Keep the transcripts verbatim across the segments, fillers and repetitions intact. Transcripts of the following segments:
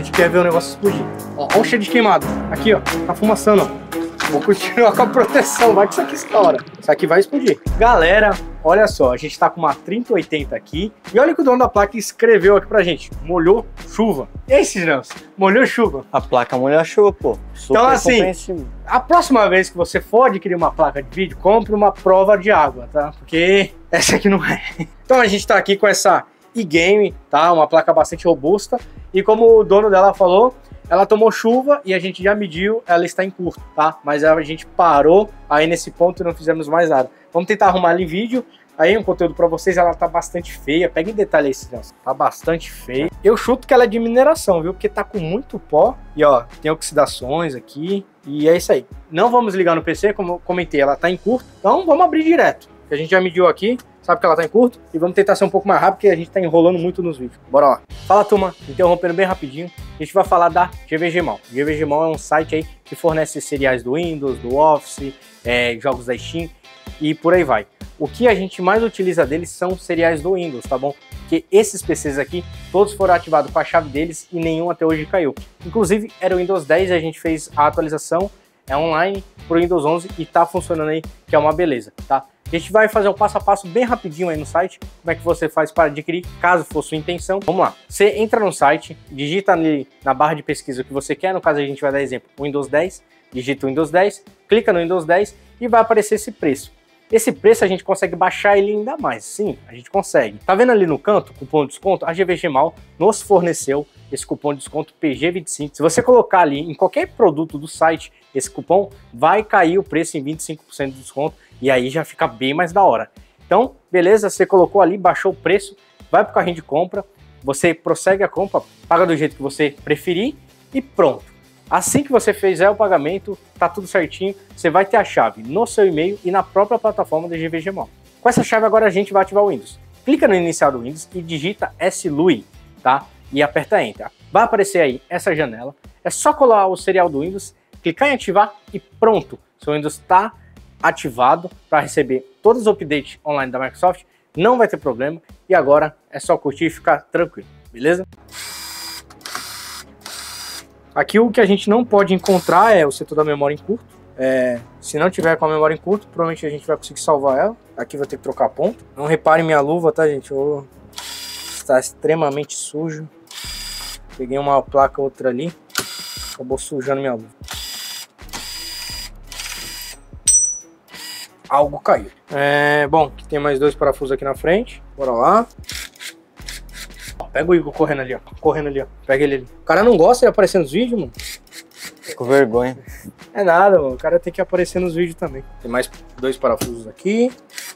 gente quer ver o negócio explodir. Ó, ó o cheiro de queimado. Aqui, ó, tá fumaçando, ó. Vou continuar com a proteção, vai que isso aqui estoura. Isso aqui vai explodir. Galera, olha só, a gente tá com uma trinta oitenta aqui. E olha o que o dono da placa escreveu aqui pra gente. Molhou chuva. E aí, Cisnãos? Molhou chuva. A placa molhou a chuva, pô. Super então, assim, a próxima vez que você for adquirir uma placa de vídeo, compre uma prova de água, tá? Porque essa aqui não é. Então a gente tá aqui com essa eGame, tá? Uma placa bastante robusta. E como o dono dela falou, ela tomou chuva e a gente já mediu, ela está em curto, tá? Mas a gente parou aí nesse ponto e não fizemos mais nada. Vamos tentar arrumar ela em vídeo. Aí um conteúdo para vocês, ela tá bastante feia. Pega em detalhe aí, Cisnãos. Tá bastante feia. Eu chuto que ela é de mineração, viu? Porque tá com muito pó. E ó, tem oxidações aqui. E é isso aí. Não vamos ligar no P C, como eu comentei, ela tá em curto. Então vamos abrir direto. Que a gente já mediu aqui. Sabe que ela tá em curto? E vamos tentar ser um pouco mais rápido, porque a gente tá enrolando muito nos vídeos. Bora lá. Fala, turma. Interrompendo bem rapidinho. A gente vai falar da GVGMall. GVGMall é um site aí que fornece seriais do Windows, do Office, é, jogos da Steam e por aí vai. O que a gente mais utiliza deles são seriais do Windows, tá bom? Porque esses P Cs aqui, todos foram ativados com a chave deles e nenhum até hoje caiu. Inclusive, era o Windows dez e a gente fez a atualização é online pro Windows onze e tá funcionando aí, que é uma beleza, tá? A gente vai fazer um passo a passo bem rapidinho aí no site, como é que você faz para adquirir, caso for sua intenção. Vamos lá, você entra no site, digita ali na barra de pesquisa o que você quer, no caso a gente vai dar exemplo, Windows dez, digita o Windows dez, clica no Windows dez e vai aparecer esse preço. Esse preço a gente consegue baixar ele ainda mais, sim, a gente consegue. Tá vendo ali no canto, cupom de desconto? A GVGMall nos forneceu esse cupom de desconto P G vinte e cinco. Se você colocar ali em qualquer produto do site, esse cupom vai cair o preço em vinte e cinco por cento de desconto e aí já fica bem mais da hora. Então, beleza, você colocou ali, baixou o preço, vai pro carrinho de compra, você prossegue a compra, paga do jeito que você preferir e pronto. Assim que você fizer o pagamento, tá tudo certinho, você vai ter a chave no seu e-mail e na própria plataforma da GVGMall. Com essa chave agora a gente vai ativar o Windows. Clica no inicial do Windows e digita S L U I, tá? E aperta Enter. Vai aparecer aí essa janela. É só colar o serial do Windows, clicar em ativar e pronto. Seu Windows está ativado para receber todos os updates online da Microsoft. Não vai ter problema. E agora é só curtir e ficar tranquilo, beleza? Aqui o que a gente não pode encontrar é o setor da memória em curto. É, se não tiver com a memória em curto, provavelmente a gente vai conseguir salvar ela. Aqui vai ter que trocar ponto. Não reparem minha luva, tá, gente? Eu... Está extremamente sujo. Peguei uma placa, outra ali. Acabou sujando minha luva. Algo caiu. É, bom, aqui tem mais dois parafusos aqui na frente. Bora lá. Pega o Igor correndo ali, ó. Correndo ali, ó. Pega ele ali. O cara não gosta de aparecer nos vídeos, mano. Com vergonha. É nada, mano. O cara tem que aparecer nos vídeos também. Tem mais dois parafusos aqui.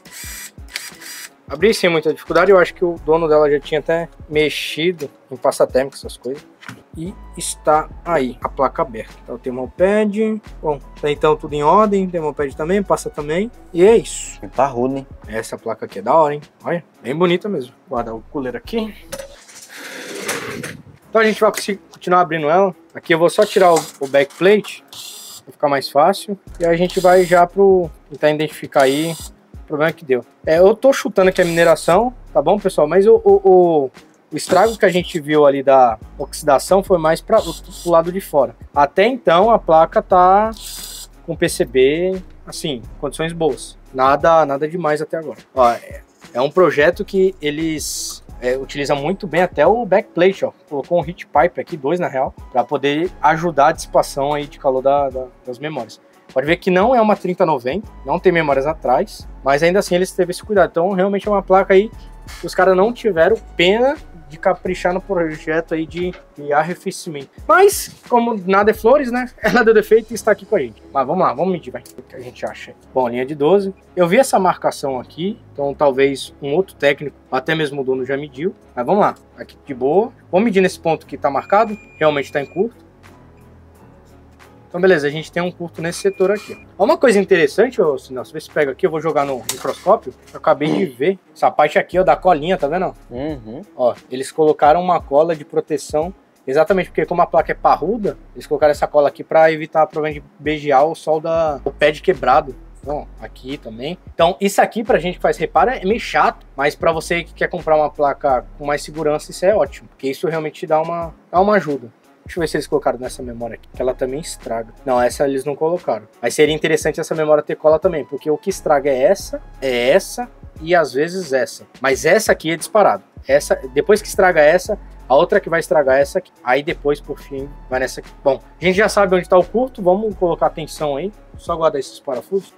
Abri sem muita dificuldade. Eu acho que o dono dela já tinha até mexido em pasta térmica, essas coisas. E está aí, a placa aberta. Então tem o mousepad. Bom, tá então tudo em ordem. Tem o mousepad também, passa também. E é isso. É parrudo, hein? Essa placa aqui é da hora, hein? Olha, bem bonita mesmo. Vou guardar o cooler aqui. Então a gente vai continuar abrindo ela. Aqui eu vou só tirar o, o backplate, vai ficar mais fácil. E aí a gente vai já pro tentar identificar aí o problema que deu. É, eu tô chutando aqui a mineração, tá bom, pessoal? Mas o, o, o, o estrago que a gente viu ali da oxidação foi mais para o lado de fora. Até então a placa tá com P C B, assim, condições boas. Nada, nada demais até agora. Ó, é, é um projeto que eles... É, utiliza muito bem até o backplate, ó. Colocou um heat pipe aqui, dois na real, para poder ajudar a dissipação aí de calor da, da, das memórias. Pode ver que não é uma trinta noventa, não tem memórias atrás, mas ainda assim eles teve esse cuidado. Então realmente é uma placa aí que os caras não tiveram pena de caprichar no projeto aí de, de arrefecimento. Mas, como nada é flores, né? Ela deu defeito e está aqui com a gente. Mas vamos lá, vamos medir, vai. O que a gente acha? Bom, linha de doze. Eu vi essa marcação aqui, então talvez um outro técnico, até mesmo o dono já mediu. Mas vamos lá, aqui de boa. Vamos medir nesse ponto que está marcado, realmente está em curto. Então beleza, a gente tem um curto nesse setor aqui. Uma coisa interessante, ó, se não, se você pega aqui, eu vou jogar no microscópio. Eu acabei de ver essa parte aqui, ó, da colinha, tá vendo? Uhum. Ó, eles colocaram uma cola de proteção, exatamente porque como a placa é parruda, eles colocaram essa cola aqui para evitar problema de beijar o sol da o pad quebrado. Então, aqui também. Então, isso aqui pra gente que faz reparo é meio chato, mas pra você que quer comprar uma placa com mais segurança, isso é ótimo, porque isso realmente te dá uma, dá uma ajuda. Deixa eu ver se eles colocaram nessa memória aqui, que ela também estraga. Não, essa eles não colocaram. Mas seria interessante essa memória ter cola também, porque o que estraga é essa, é essa e às vezes essa. Mas essa aqui é disparado. Essa, depois que estraga essa, a outra que vai estragar essa aqui. Aí depois, por fim, vai nessa aqui. Bom, a gente já sabe onde tá o curto, vamos colocar tensão aí. Só guardar esses parafusos.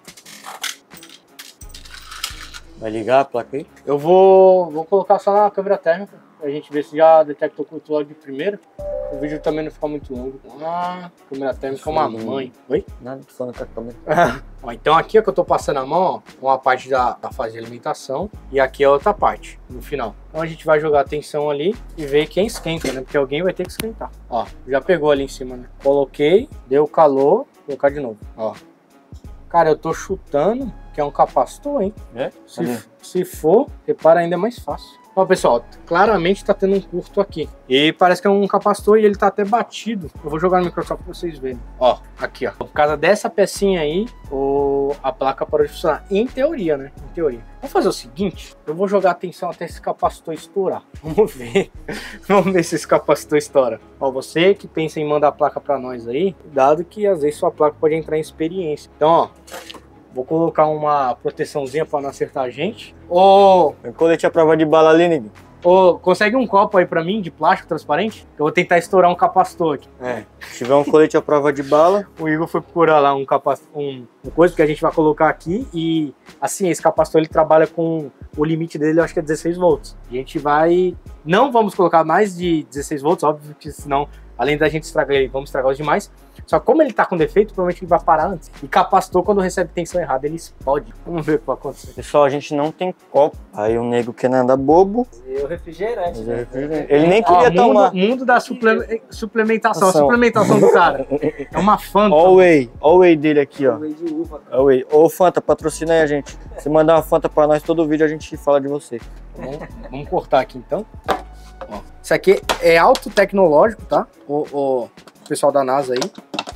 Vai ligar a placa aí? Eu vou, vou colocar só na câmera térmica, pra gente ver se já detectou o curto logo de primeira. O vídeo também não fica muito longo. Ah, câmera térmica é uma mãe. Oi? Nada, tô falando com a câmera. Ó, então aqui é que eu tô passando a mão, ó, uma parte da, da fase de alimentação e aqui é outra parte, no final. Então a gente vai jogar a tensão ali e ver quem esquenta, né? Porque alguém vai ter que esquentar. Ó, já pegou ali em cima, né? Coloquei, deu calor, vou colocar de novo, ó. Cara, eu tô chutando que é um capacitor, hein? É? Se, se for, repara, ainda é mais fácil. Ó, pessoal, claramente tá tendo um curto aqui. E parece que é um capacitor e ele tá até batido. Eu vou jogar no microscópio pra vocês verem. Ó, aqui, ó. Por causa dessa pecinha aí, o... a placa parou de funcionar. Em teoria, né? Em teoria. Vamos fazer o seguinte. Eu vou jogar a tensão até esse capacitor estourar. Vamos ver. Vamos ver se esse capacitor estoura. Ó, você que pensa em mandar a placa pra nós aí, cuidado que às vezes sua placa pode entrar em experiência. Então, ó. Vou colocar uma proteçãozinha para não acertar a gente. Ô, Tem colete à prova de bala ali, nego. ô, consegue um copo aí para mim de plástico transparente? Eu vou tentar estourar um capacitor aqui. É. Se tiver um colete à prova de bala. O Igor foi procurar lá um capacitor, um, uma coisa que a gente vai colocar aqui e assim, esse capacitor ele trabalha com o limite dele, eu acho que é dezesseis volts. A gente vai, não vamos colocar mais de dezesseis volts, óbvio que senão, além da gente estragar ele, vamos estragar os demais. Só que como ele tá com defeito, provavelmente ele vai parar antes. E capacitor, quando recebe tensão errada, ele explode. Vamos ver o que vai acontecer. Pessoal, a gente não tem copo. Aí o nego quer nada bobo. E o refrigerante, né? Ele nem queria Ó, tomar. Mundo, mundo da suple- suplementação. A Ação. suplementação do cara. É uma Fanta. Ó o whey. Ó o whey dele aqui, ó. Whey de uva. Ó o whey. Ô Fanta, patrocina aí a gente. Se mandar uma Fanta pra nós, todo vídeo a gente fala de você. Vamos, vamos cortar aqui então. Ó, isso aqui é alto tecnológico, tá? O, o pessoal da NASA aí.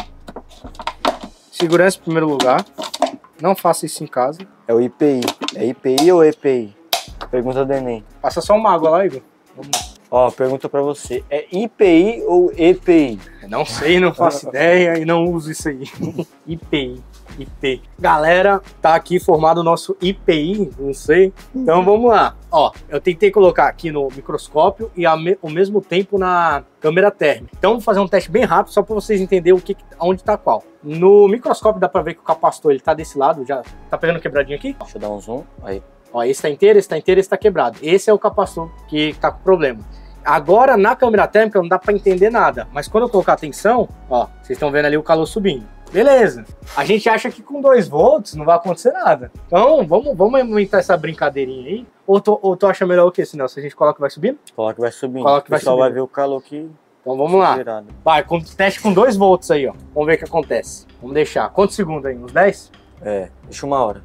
Segurança em primeiro lugar. Não faça isso em casa. É o I P I. É I P I ou E P I? Pergunta do Enem. Passa só uma água lá, Igor. Vamos lá. Ó, pergunta pra você. É I P I ou E P I? Não sei, não faço ideia e não uso isso aí. I P I. I P. Galera, tá aqui formado o nosso I P I, não sei. Então vamos lá. Ó, eu tentei colocar aqui no microscópio e ao me- ao mesmo tempo na câmera térmica. Então vou fazer um teste bem rápido só para vocês entenderem o que, onde tá qual. No microscópio dá para ver que o capacitor ele tá desse lado, já tá pegando quebradinho aqui. Deixa eu dar um zoom. Aí. Ó, esse tá inteiro, esse tá inteiro, esse tá quebrado. Esse é o capacitor que tá com problema. Agora, na câmera térmica, não dá para entender nada. Mas quando eu colocar a tensão, ó, vocês estão vendo ali o calor subindo. Beleza. A gente acha que com dois volts não vai acontecer nada. Então, vamos, vamos aumentar essa brincadeirinha aí. Ou tu, ou tu acha melhor o que, senão? Se a gente coloca que vai subindo? Coloca que vai subindo. Coloca que vai o pessoal subindo. vai ver o calor aqui. Então vamos lá. Virado. Vai, com, teste com dois volts aí, ó. Vamos ver o que acontece. Vamos deixar. Quantos segundos aí? Uns dez? É, deixa uma hora.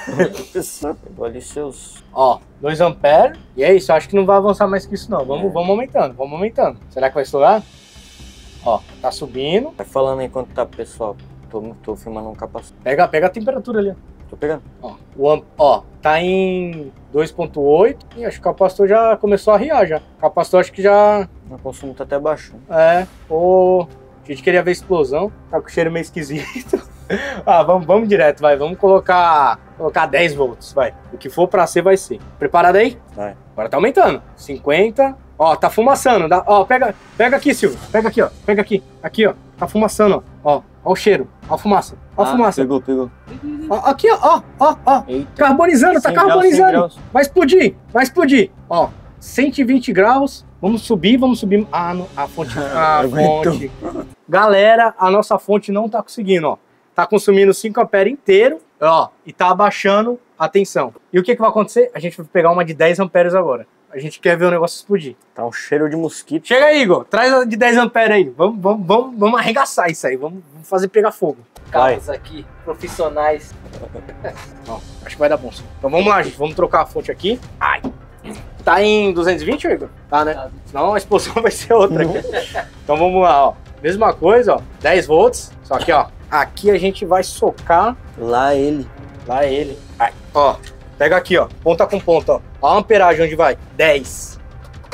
Pegou ali seus... Ó, dois amperes. E é isso, eu acho que não vai avançar mais que isso não. Vamos, É. vamos aumentando, vamos aumentando. Será que vai estourar? Ó, tá subindo. Vai falando aí quanto tá, pessoal. Tô, tô filmando um capacete. Pega, pega a temperatura ali, ó. Tô pegando. Ó, o amp, ó, tá em dois ponto oito e acho que o capacitor já começou a riar já. O capacitor acho que já, O consumo tá até baixo. é, o... A gente queria ver explosão, tá com o cheiro meio esquisito. Ah, vamos, vamos direto, vai, vamos colocar, colocar dez volts, vai. O que for pra ser, vai ser. Preparado aí? Vai. Agora tá aumentando. cinquenta, ó, tá fumaçando, dá, ó, pega, pega aqui, Silvio, pega aqui, ó, pega aqui, aqui, ó, tá fumaçando, ó, ó, ó o cheiro, ó a fumaça, ó a Ah, fumaça. Pegou, pegou. Ó, aqui, ó, ó, ó, ó. Eita. Carbonizando, tá cem graus, carbonizando. cem graus. Vai explodir, vai explodir. Ó, cento e vinte graus. Vamos subir, vamos subir. Ah, no, a fonte. A Aguentou. fonte. Galera, a nossa fonte não tá conseguindo, ó. Tá consumindo cinco amperes inteiro, ó, e tá abaixando a tensão. E o que que vai acontecer? A gente vai pegar uma de dez amperes agora. A gente quer ver o negócio explodir. Tá um cheiro de mosquito. Chega aí, Igor. Traz a de dez amperes aí. Vamos, vamos, vamos, vamos arregaçar isso aí. Vamos, vamos fazer pegar fogo. Carros aqui, profissionais. Ó, acho que vai dar bom sim. Então vamos lá, gente. Vamos trocar a fonte aqui. Ai. Tá em duzentos e vinte, Igor? Tá, né? Senão a explosão vai ser outra aqui. Então vamos lá, ó. Mesma coisa, ó. dez volts. Só que, ó. Aqui a gente vai socar Lá ele. lá ele. Ai. Ó. Pega aqui, ó. Ponta com ponta, ó. Ó a amperagem onde vai. dez.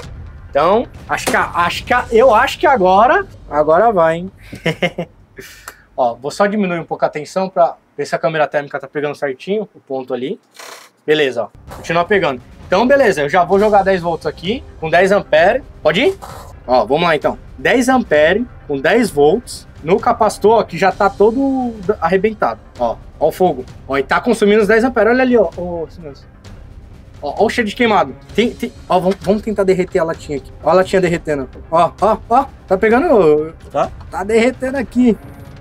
Então, acho que, acho que eu acho que agora, agora vai, hein? Ó, vou só diminuir um pouco a tensão para ver se a câmera térmica tá pegando certinho o ponto ali. Beleza, ó, continua pegando. Então, beleza, eu já vou jogar dez volts aqui, com dez amperes. Pode ir? Ó, vamos lá então. dez amperes com dez volts no capacitor, ó, que já tá todo arrebentado. Ó, ó o fogo. Ó, e tá consumindo os dez amperes. Olha ali, ó. Ó, ó, ó o cheiro de queimado. Tem, tem, ó, vamos, vamos tentar derreter a latinha aqui. Ó a latinha derretendo. Ó, ó, ó. Tá pegando... Tá? Tá derretendo aqui.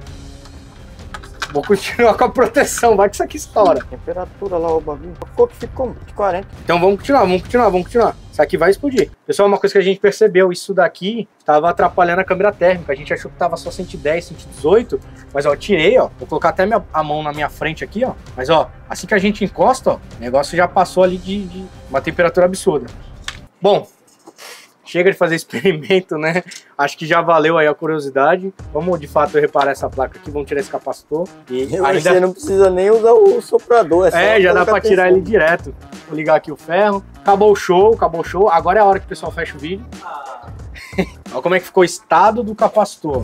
Vou continuar com a proteção, vai que isso aqui estoura. Temperatura lá, o bagulho. Ficou que ficou quarenta. Então vamos continuar, vamos continuar, vamos continuar. Isso aqui vai explodir. Pessoal, uma coisa que a gente percebeu, isso daqui estava atrapalhando a câmera térmica. A gente achou que tava só cento e dez, cento e dezoito, mas ó, eu tirei, ó. Vou colocar até minha, a mão na minha frente aqui, ó. Mas ó, assim que a gente encosta, ó, o negócio já passou ali de, de uma temperatura absurda. Bom, chega de fazer experimento, né? Acho que já valeu aí a curiosidade. Vamos, de fato, reparar essa placa aqui. Vamos tirar esse capacitor. E ainda... Você não precisa nem usar o soprador. É, só é já dá pra atenção. tirar ele direto. Vou ligar aqui o ferro. Acabou o show, acabou o show. Agora é a hora que o pessoal fecha o vídeo. Ah. Olha como é que ficou o estado do capacitor.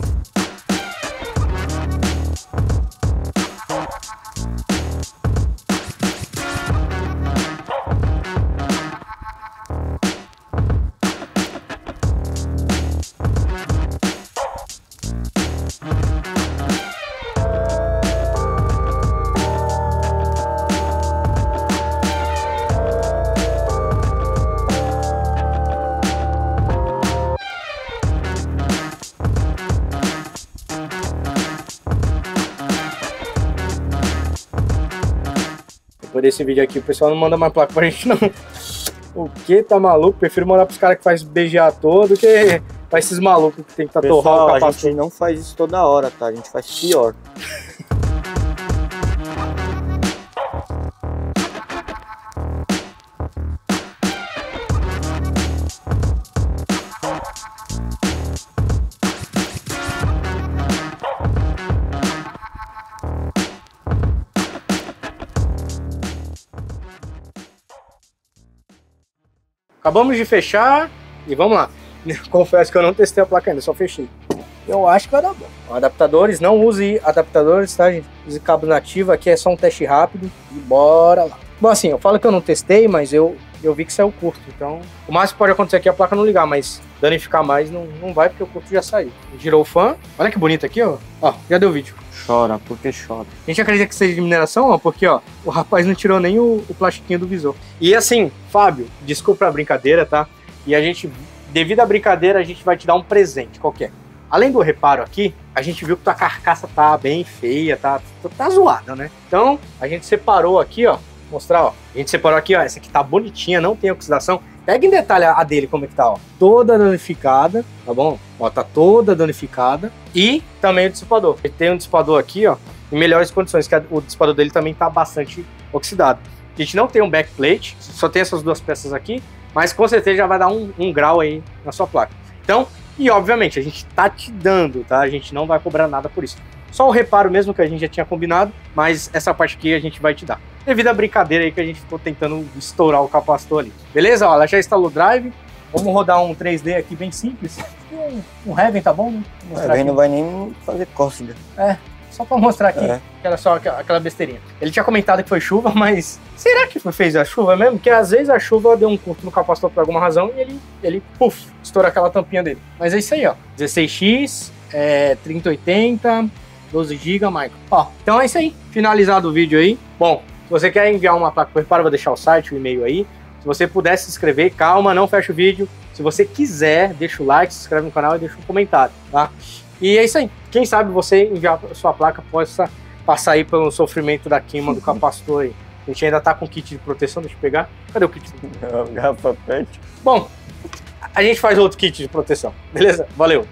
Depois desse vídeo aqui, o pessoal não manda mais placa pra gente, não. O que? Tá maluco? Prefiro mandar pros caras que faz B G A todo do que pra esses malucos que tem que torrar o capacitor. A gente não faz isso toda hora, tá? A gente faz pior. Acabamos de fechar e vamos lá. Confesso que eu não testei a placa ainda, só fechei. Eu acho que vai dar bom. Adaptadores, não use adaptadores, tá, gente? Use cabo nativo, aqui é só um teste rápido e bora lá. Bom, assim, eu falo que eu não testei, mas eu, eu vi que saiu curto, então... O máximo que pode acontecer aqui é a placa não ligar, mas danificar mais não, não vai, porque o curto já saiu. Girou o fã, olha que bonito aqui, ó. Ó, já deu vídeo. Chora, porque chora. A gente acredita que seja de mineração, ó, porque, ó, o rapaz não tirou nem o, o plastiquinho do visor. E assim, Fábio, desculpa a brincadeira, tá? E a gente, devido à brincadeira, a gente vai te dar um presente qualquer. Além do reparo aqui, a gente viu que tua carcaça tá bem feia, tá, tá zoada, né? Então, a gente separou aqui, ó, mostrar, ó. A gente separou aqui, ó, essa aqui tá bonitinha, não tem oxidação. Pega em detalhe a dele, como é que tá, ó. Toda danificada, tá bom? Ó, tá toda danificada. E também o dissipador. Ele tem um dissipador aqui, ó, em melhores condições, que o dissipador dele também tá bastante oxidado. A gente não tem um backplate, só tem essas duas peças aqui, mas com certeza já vai dar um, um grau aí na sua placa. Então, e obviamente, a gente tá te dando, tá? A gente não vai cobrar nada por isso. Só o reparo mesmo que a gente já tinha combinado, mas essa parte aqui a gente vai te dar. Devido à brincadeira aí que a gente ficou tentando estourar o capacitor ali. Beleza? Ó, ela já instalou o drive. Vamos rodar um três D aqui bem simples. Um, um Heaven, tá bom? Heaven não vai nem fazer cócega. É, só pra mostrar aqui, é. que era só aquela besteirinha. Ele tinha comentado que foi chuva, mas será que fez a chuva mesmo? Porque às vezes a chuva deu um curto no capacitor por alguma razão e ele, ele puf, estoura aquela tampinha dele. Mas é isso aí, ó. dezesseis x, é, trinta oitenta, doze gigas, Michael. Ó, então é isso aí. Finalizado o vídeo aí. Bom, se você quer enviar uma placa por reparo, vou deixar o site, o e-mail aí. Se você puder se inscrever, calma, não fecha o vídeo. Se você quiser, deixa o like, se inscreve no canal e deixa um comentário, tá? E é isso aí. Quem sabe você enviar a sua placa possa passar aí pelo sofrimento da queima do capacitor aí. A gente ainda tá com kit de proteção, deixa eu pegar. Cadê o kit? Garrafa pet. Bom, a gente faz outro kit de proteção, beleza? Valeu!